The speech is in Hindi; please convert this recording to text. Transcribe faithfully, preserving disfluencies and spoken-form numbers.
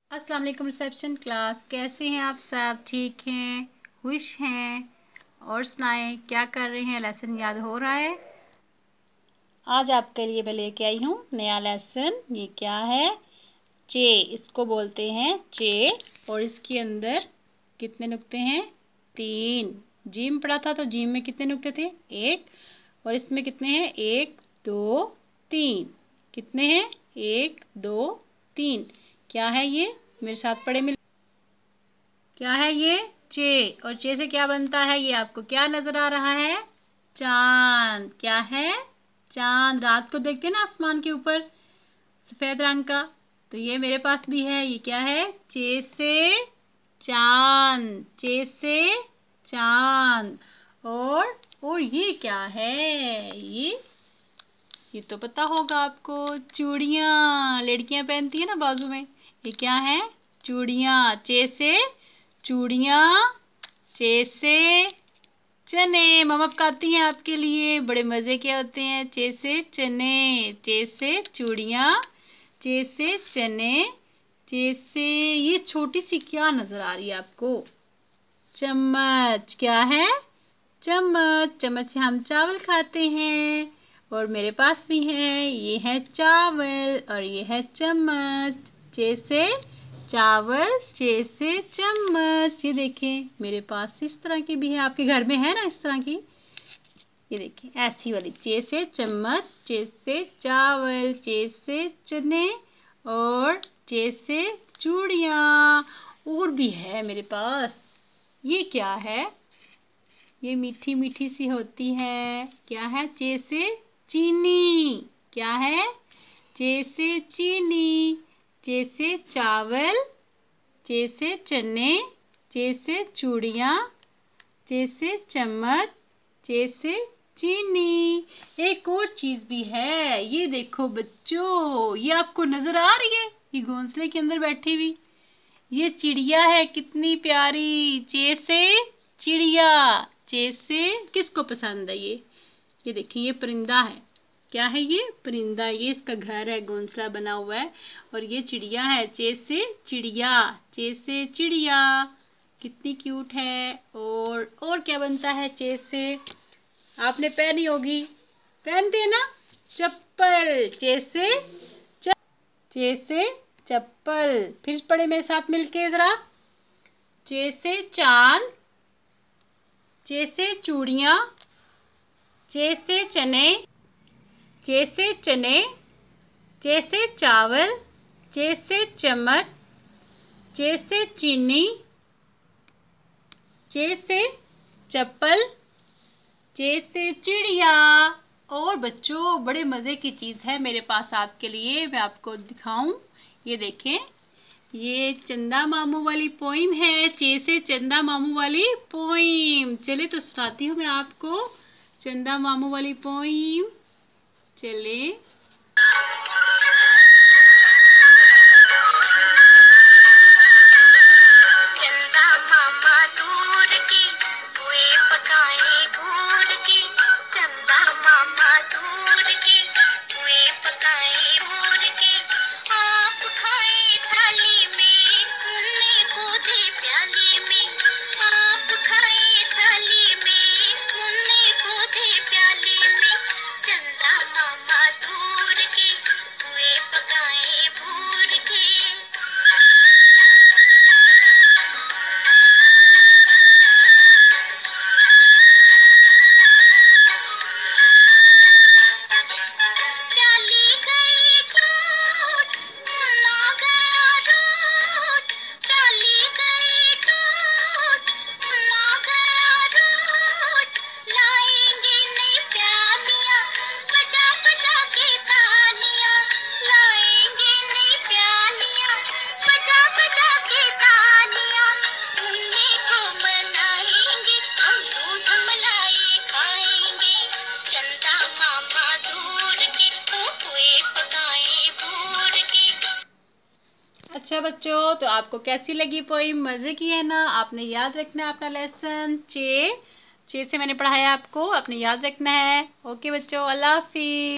अस्सलाम वालेकुम रिसेप्शन क्लास, कैसे हैं आप सब? ठीक हैं, खुश हैं? और सुनाएं, क्या कर रहे हैं? लेसन याद हो रहा है? आज आपके लिए मैं लेके आई हूँ नया लेसन। ये क्या है? चे, इसको बोलते हैं चे। और इसके अंदर कितने नुक्ते हैं? तीन। जिम पढ़ा था तो जिम में कितने नुक्ते थे? एक। और इसमें कितने हैं? एक, दो, तीन। कितने हैं? एक, दो, तीन। क्या है ये? मेरे साथ पढ़े मिल। क्या है ये? चे। और चे से क्या बनता है? ये आपको क्या नजर आ रहा है? चांद। क्या है? चांद। रात को देखते हैं ना आसमान के ऊपर सफेद रंग का, तो ये मेरे पास भी है। ये क्या है? चे से चांद। चे से चांद। और और ये क्या है? ये ये तो पता होगा आपको, चूड़ियाँ लड़कियाँ पहनती है ना बाजू में। ये क्या है? चूड़ियाँ। चे से चूड़ियाँ। चे से चने। मम्मा पकाती हैं आपके लिए, बड़े मज़े के होते हैं। चे से चने। चे से चूड़ियाँ। चे से चने। चे से ये छोटी सी क्या नज़र आ रही है आपको? चम्मच। क्या है? चम्मच। चम्मच से हम चावल खाते हैं। और मेरे पास भी है, ये है चावल और ये है चम्मच। चे से चावल, चे से चम्मच। ये देखें मेरे पास इस तरह की भी है, आपके घर में है ना इस तरह की? ये देखें ऐसी वाली। चे से चम्मच, चे से चावल, चे से चने और चे से चूड़ियाँ। और भी है मेरे पास। ये क्या है? ये मीठी मीठी सी होती है। क्या है? चे से चीनी। क्या है? चे से चीनी। चे से चावल, चे से चने, चे से चूड़ियाँ, चे से चम्मच, चे से चीनी। एक और चीज भी है, ये देखो बच्चों, ये आपको नजर आ रही है? ये घोंसले के अंदर बैठी हुई ये चिड़िया है, कितनी प्यारी। चे से चिड़िया। चे से किसको पसंद है ये? ये देखिए ये परिंदा है। क्या है ये? परिंदा। ये इसका घर है, घोंसला बना हुआ है। और ये चिड़िया है। चे से चिड़िया। चे से चिड़िया। कितनी क्यूट है। और और क्या बनता है चे से? आपने पहनी होगी, पहनते हैं ना, चप्पल। चे से च... चे से चप्पल। फिर पढ़े मेरे साथ मिलके जरा। चे से चांद, चे से चूड़ियाँ, चे से चने, चे से चने, चे से चावल, चे से चम्मच, चे से चीनी, चे से चप्पल, चे से चिड़िया। और बच्चों बड़े मज़े की चीज़ है मेरे पास आपके लिए, मैं आपको दिखाऊं। ये देखें, ये चंदा मामू वाली पोइम है। चे से चंदा मामू वाली पोइम। चले तो सुनाती हूँ मैं आपको चंदा मामू वाली पोइम। चले। चंदा मामा दूर की हुए पकाए भूर की। चंदा मामा दूर की हुए पकाए भूर की। आप खाए थाली में, मुन्ने को दे प्याली में। आप खाए थाली में, मुन्ने को दे प्याली में। चंदा मामा दूर की हुए पकाए भूर के। प्याली गई टूट, मुन्ना गया रूठ। प्याली गई टूट, मुन्ना गया रूठ। लाएंगे नई प्यालियाँ, बजा बजा के तालियाँ। लाएंगे नई प्यालियाँ, बजा बजा के तालियाँ। मुन्ने को मनाएंगे, हम दूध मलाई खाएंगे। चंदा मामा दूर के हुए पकाए भूर के। अच्छा बच्चों, तो आपको कैसी लगी पोइम? मज़े की है ना? आपने याद रखना है अपना लेसन। चे चे से मैंने पढ़ाया आपको, आपने याद रखना है। ओके बच्चों, अल्लाह हाफिज़।